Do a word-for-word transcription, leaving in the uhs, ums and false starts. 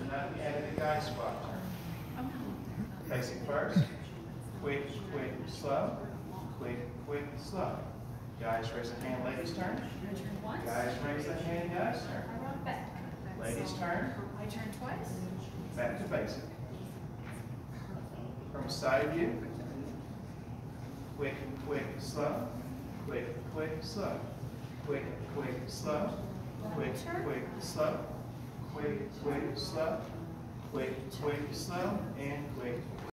Now we added a guy squat turn. Basic first. Quick, quick, slow. Quick, quick, slow. Guys raise a hand, ladies turn. I turn once. Guys raise a hand, guys turn. I run back. Ladies turn. I turn twice. Back to basic. From side view. Quick, quick, slow. Quick, quick, slow. Quick, quick, slow. Quick, quick, slow. Quick, quick, slow. Quick, quick, slow. And quick,